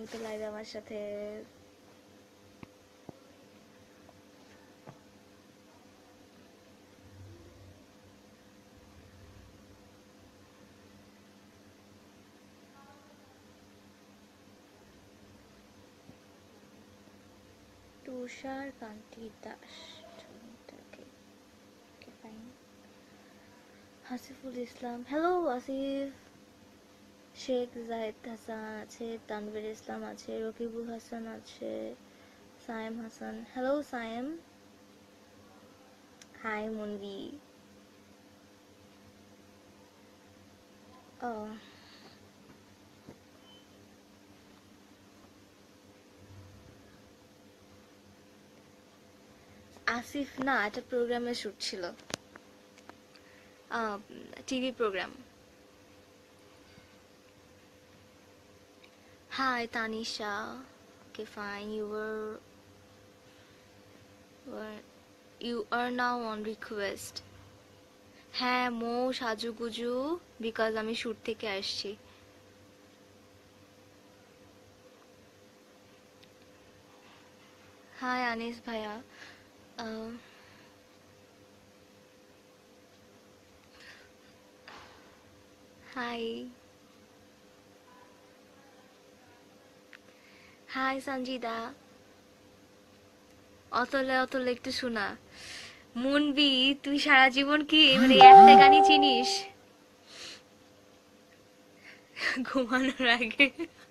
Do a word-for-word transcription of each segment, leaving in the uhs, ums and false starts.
Two লাইভে আমার সাথে। তুষার কান্তি দাস, হাসিফুল ইসলাম, হ্যালো আসিফ। শেখ জাহিদ হাসান আছে, তানভীর ইসলাম আছে, রকিবুল হাসান আছে, সায়েম হাসান, হ্যালো সায়েম। হাই মনবি। ও আসিফ না, একটা প্রোগ্রামে শুট ছিল, TV program. Hi Tanisha, okay fine, you were were you are now on request. হ্যাঁ মো সাজুগুজু, বিকজ আমি শুট থেকে আসছি। হাই আনিস ভাইয়া। Hi hi Sanjida. অতলে অতলে একটু শোনা। মুনবি, তুই সারা জীবন কি মানে একটা গানই চিনিস? ঘুমানোর আগে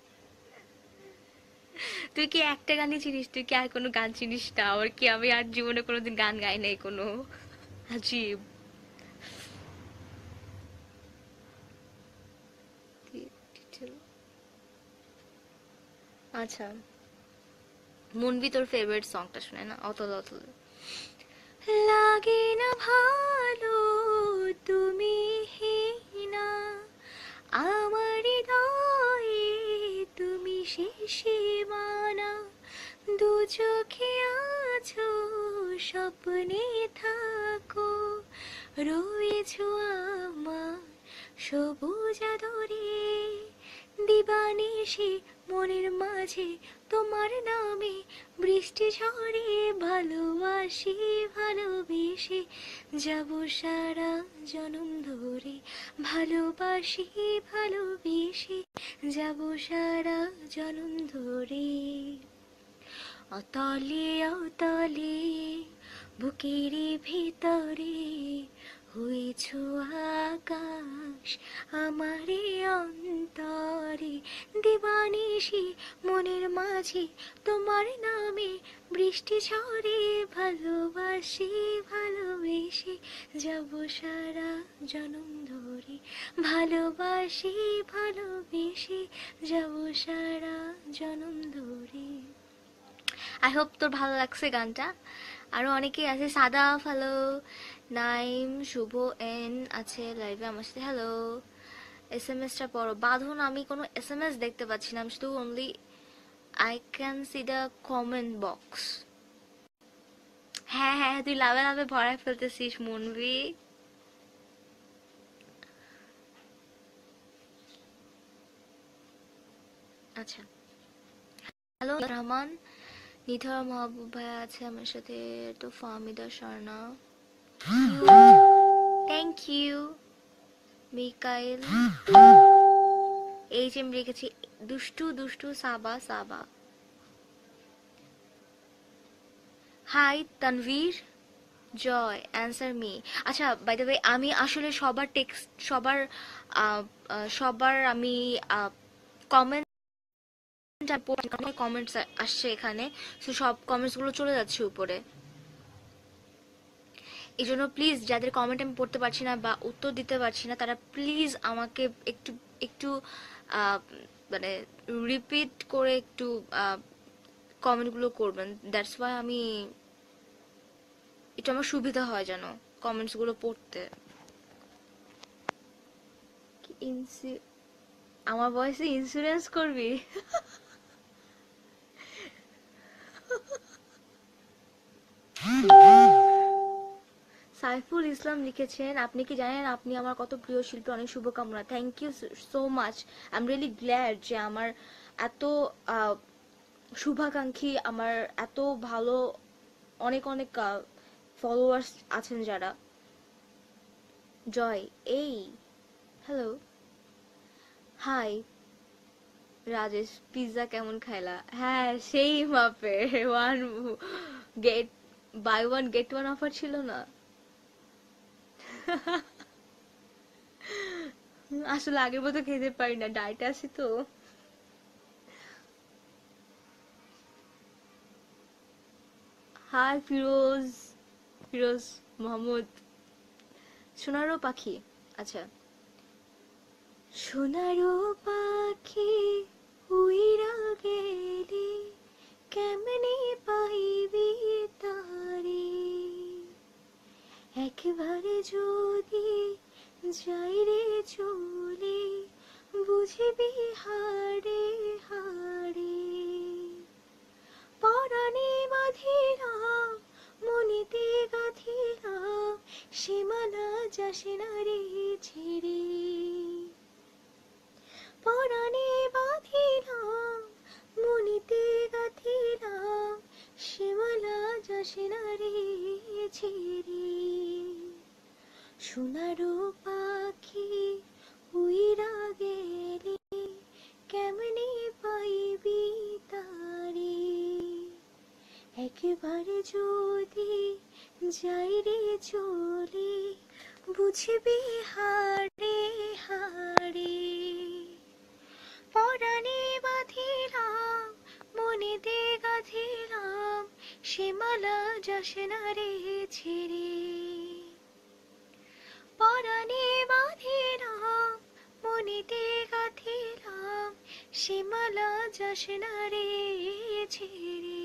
তুই কি একটা গানই চিনিস? তুই কি আর কোনো গান চিনিস না? আর কি আমি আর জীবনে কোনোদিন গান গাই নাই কোনো? আজীব। আচ্ছা মুনবি, তোর ফেভারিট সংটা শুনে না, অতলে অতলে। লাগে না ভালো তুমি না, আমার হৃদয়ে তুমি শেষে মানা, দু চোখে আছো স্বপ্নে থাকো, রয়েছো আমার সবুজ আদরে, দিবানিশি মনের মাঝে তোমার নামে বৃষ্টি ঝরে, ভালোবাসি ভালোবেসে যাব সারা জনম ধরে, ভালোবাসি ভালোবেসে যাব সারা জনম ধরে। অতলে অতলে বুকের ভিতরে হয়েছ আকাশ আমারে অন্তরে, দিবানিশি মনের মাঝে তোমার নামে বৃষ্টি ঝরে, ভালোবাসি ভালোবেসে যাব সারা জনম ধরে, ভালোবাসি ভালোবেসে যাব সারা জনম ধরে। আই হোপ তোর ভালো লাগছে গানটা। আরো অনেকেই আছে, সাদা, হ্যালো, নাইম, শুভ এন আছে লাইভে আমার সাথে, হ্যালো। এস এম এসটা পড়ো। বাঁধন, আমি কোনো এস এম এস দেখতে পাচ্ছি না, আমি শুধু only I can see the comment box. হ্যাঁ হ্যাঁ তুই লাভে লাভে ভরায় ফেলতেছিস মনবি। আচ্ছা হ্যালো রহমান, নিথর মাহবুব ভাই আছে আমার সাথে, তো Fahmida Sworna, thank you Mikail, H M রেখেছি, দুষ্টু দুষ্টু Saba Saba. Hi Tanvir, Joy, answer me. আচ্ছা বাই দ্য ওয়ে, আমি আসলে সবার টেক্সট সবার আহ, আহ, সবার আমি কমেন্ট কমেন্টস আসছে এখানে, তো সব কমেন্টস গুলো চলে যাচ্ছে উপরে। এই জন্য প্লিজ যাদের কমেন্ট আমি পড়তে পারছি না বা উত্তর দিতে পারছি না, তারা প্লিজ আমাকে একটু একটু আহ, মানে রিপিট করে একটু কমেন্টগুলো করবেন। দ্যাটস ওয়াই আমি একটু আমার সুবিধা হয় যেন কমেন্টসগুলো পড়তে। আমার বয়সে ইন্স্যুরেন্স করবি? সাইফুল ইসলাম লিখেছেন, আপনি কি জানেন আপনি আমার কত প্রিয় শিল্পী, অনেক শুভকামনা। Thank you so much, I am really glad যে আমার এত আহ, শুভাকাঙ্ক্ষী, আমার এত ভালো অনেক অনেক ফলোয়ার্স আছেন যারা। জয়, এই হ্যালো, হাই রাজেশ, পিৎজা কেমন খাইলা? হ্যাঁ, সেই মাপের one get buy one get one offer ছিল না। আসলে আগের মতো খেতে পারি না, ডায়েটে আছি তো। হাই ফিরোজ, ফিরোজ মোহাম্মদ। সোনারও পাখি, আচ্ছা। সোনারো পাখি উইরা গেলি কেমনে পাইবি তারে, একবারে যদি যাই রে চলে বুঝবি হাড়ে হাড়ে, পরাণে বাঁধিলাম মনিতে গাঁথিলাম সীমানা যাসে না রে ছেড়ে, পরাণে বাঁধিলাম মনিতে গাঁথিলাম সীমানা যাসে না রে ছেড়ে, সোনারো পাখি উইরা গেলে কেমনে পাইবি তারে, একেবারে যদি যাই রে চলে বুঝবি হাড়ে হাড়ে, পরাণে বাঁধিলাম মনেতে গাঁথিলাম সীমালা যাসে না রে ছেড়ে, পরাণে বাঁধিলাম মনেতে গাঁথিলাম সীমালা যাসে না রে ছেড়ে।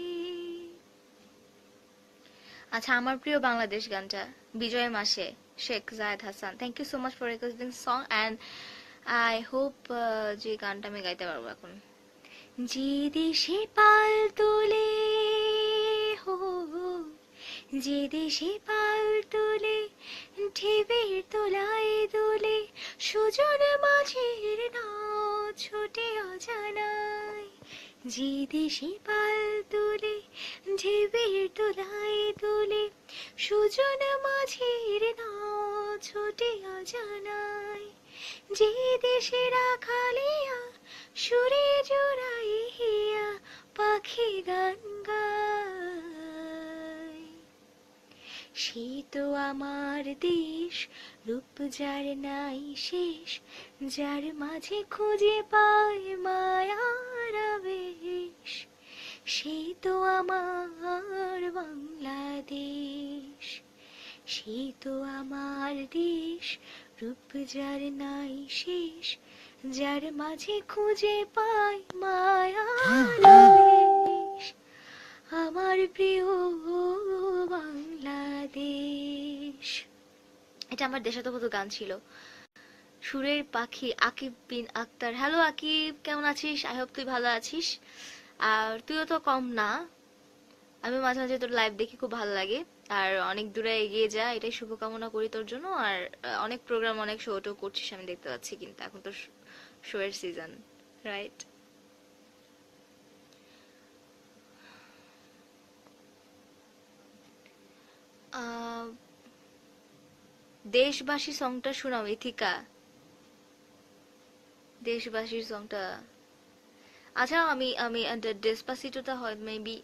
আচ্ছা, আমার প্রিয় বাংলাদেশ গানটা বিজয় মাসে, Sheikh Zayed Hasan. Thank you so much for requesting song and I hope যে গানটা আমি গাইতে পারবো এখন। যে দেশে পাল তোলে হো, যে দেশে পাল তোলে ঢেবের তোলায় দোলে সুজন মাঝের নাও ছোটে অজানায়, যে দেশে পাল তোলে ঢেবের তোলায় দোলে সুজন মাঝের নাও ছোটে অজানায়, যে দেশে রাখালিয়া সুরে জোড়াই হিয়া পাখি গান গায়, সে তো আমার দেশ রূপ যার নাই শেষ, যার মাঝে খুঁজে পায় মায়ার আবেশ, সে তো আমার বাংলাদেশ, সে তো আমার দেশ রূপ যার নাই শেষ, যার মাঝে খুঁজে পাই মায়ার আবেশ, আমার প্রিয় বাংলাদেশ। এটা আমার দেশাত্মবোধক গান ছিল। সুরের পাখি আকিব বিন আক্তার। হ্যালো আকিব, কেমন আছিস? আই হোপ তুই ভালো আছিস। আর তুইও তো কম না, আমি মাঝে মাঝে তোর লাইভ দেখি, খুব ভালো লাগে। আর অনেক দূরে এগিয়ে যা, এটাই শুভকামনা করি তোর জন্য। আর অনেক প্রোগ্রাম, অনেক শো টো করছিস আমি দেখতে পাচ্ছি, কিন্তু এখন তো শো এর সিজন, রাইট? দেশবাসী সংটা শোনাও ইথিকা, দেশবাসীর সংটা। আচ্ছা, আমি আমি ডেসপাসিটোটা হয় maybe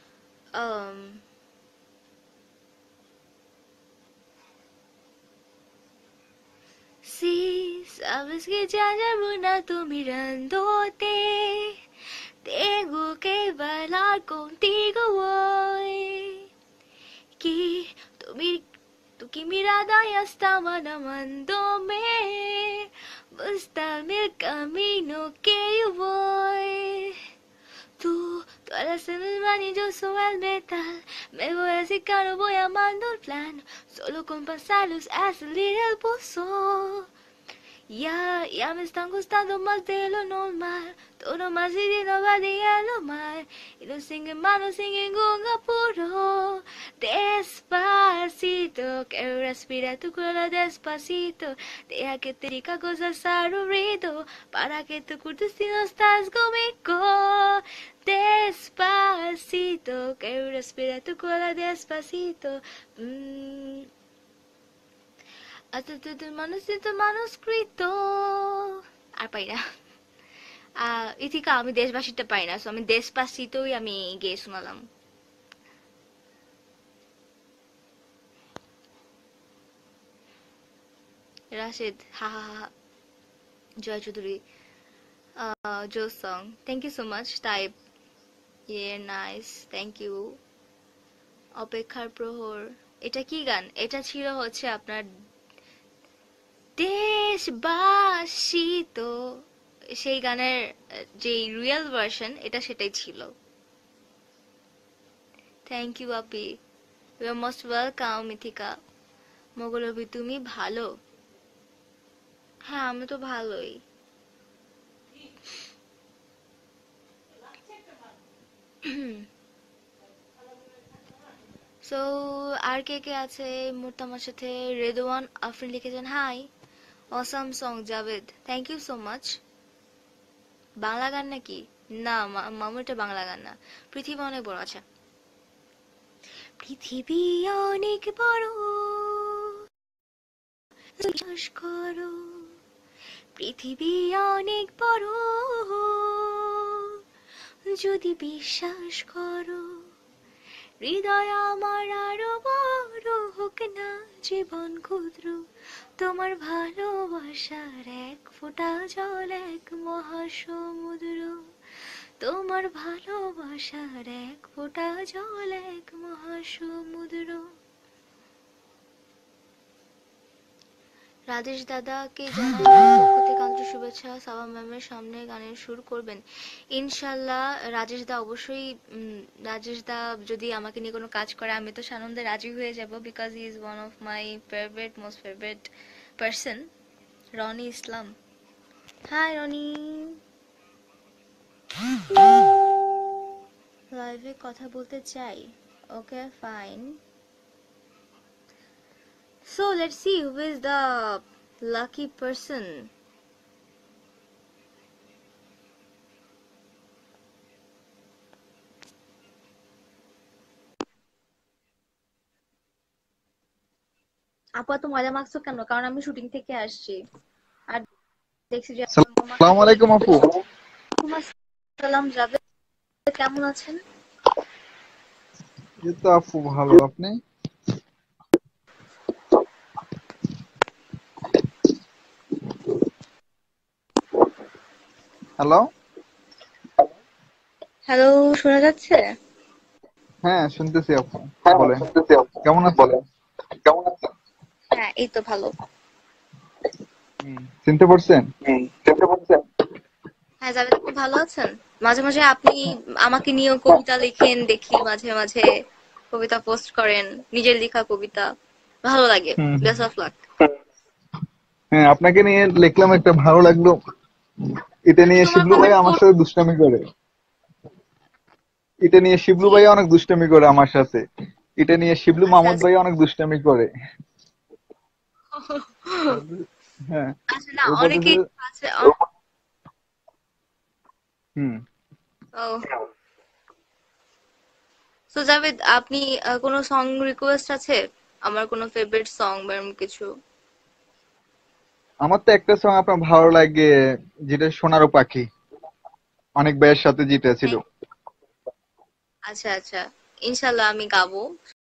Si sabes que ya llevo una tu mirándote, tengo que bailar contigo hoy, que tu, mi- tu que mirada ya estaba llamándome, muéstrame el camino que yo voy. Tú, tú eres el imán y yo soy el metal. Me voy a secar, no voy amando el plan. Solo con pasarlos a salir el pozo. Ya, ya me están gustando más de lo normal. Todo más y de no va a lo mal. Y no sin hermano, sin ningún apuro. Despacito, quiero respirar tu cuerpo despacito. Deja que te diga cosas al oído. Para que tu curtas si no estás conmigo. Despacito, quiero respirar tu cuerpo despacito. Mm. Hasta tu manuscrito manuscrito আর পাই না। আহ ইথিকা আমি দেশবাসীটা পাই না, so আমি দেশবাসিতই আমি গেয়ে শোনালাম। রাশেদ হা হা হা। জয় চৌধুরী জো song, thank you so much. Type yeah nice, thank you. অপেক্ষার প্রহর, এটা কি গান? এটা ছিল হচ্ছে আপনার দেশবাসিত, সেই গানের যে রিয়েল ভার্সন এটা সেটাই ছিল। থ্যাংক ইউ আপি, you are most welcome. Mithika মোগলবি তুমি ভালো? হ্যাঁ আমি তো ভালোই। সো আর কে কে আছে এই মুহূর্তে আমার সাথে? রেদওয়ান আফরিন লিখেছেন hi, awesome song Javed, thank you so much. Bangla গান নাকি? না মামু, এটা বাংলা গান না। পৃথিবী অনেক বড়। আচ্ছা, পৃথিবী অনেক বড়, বিশ্বাস করো, পৃথিবী অনেক বড়, যদি বিশ্বাস করো, হৃদয় আমার আরো বড় হোক না জীবন ক্ষুদ্র, তোমার ভালোবাসার এক ফোঁটা জল এক মহাসমুদ্র, তোমার ভালোবাসার এক ফোঁটা জল এক মহাসমুদ্র। রাজেশ দাদাকে জানাই আমার পক্ষ থেকে আন্তরিক শুভেচ্ছা। সাবা ম্যামের সামনে গানের সুর করবেন ইনশাল্লাহ। রাজেশ দা অবশ্যই, রাজেশ দা যদি আমাকে নিয়ে কোনো কাজ করে আমি তো সানন্দে রাজি হয়ে যাব, because he is one of my favourite most favourite person. Rony Islam, hi Rony. লাইভে কথা বলতে চাই, okay fine. So let's see who is the lucky person. আপু এত মজা মাখছো কেন? কারণ আমি শুটিং থেকে আসছি আর দেখছি যে আসসালামু আলাইকুম আপু। সালাম জাভেদ, কেমন আছেন? এই তো আপু ভালো, আপনি? হ্যালো হ্যালো, শোনা যাচ্ছে? হ্যাঁ শুনতেছি আপু, হ্যাঁ বলেন শুনতেছি আপু, কেমন আছেন? বলেন কেমন আছেন? হ্যাঁ এই তো ভালো। হুম, চিনতে পারছেন? হুম, চিনতে পারছেন? হ্যাঁ জাভেদ আপনি ভালো আছেন? মাঝে মাঝে আপনি আমাকে নিয়েও কবিতা লিখেন দেখি, মাঝে মাঝে কবিতা পোস্ট করেন, নিজের লেখা কবিতা, ভালো লাগে। হুম হুম। Best of luck. হ্যাঁ আপনাকে নিয়ে লিখলাম, একটা ভালো লাগলো। এটা নিয়ে তোমার শিবলু ভাই কমেন্ট আমার সাথে দুষ্টামি করে। এটা নিয়ে শিবলু জি, ভাই অনেক দুষ্টামি করে আমার সাথে। এটা নিয়ে শিবলু আচ্ছা মাহমুদ আচ্ছা। ভাই অনেক দুষ্টামি করে। হ্যাঁ আচ্ছা না, ও অনেকেই বলতেছে। আছে। হুম। ও সো জাভেদ আপনি আহ, কোনো সং রিকোয়েস্ট আছে? আমার কোনো ফেভারিট সং বা এরকম কিছু? আমার তো একটা সং আপনার ভালো লাগে, যেটা সোনারও পাখি, অনেক ভাইয়ের সাথে যেটা ছিল। আচ্ছা আচ্ছা, ইনশাল্লাহ আমি গাবো।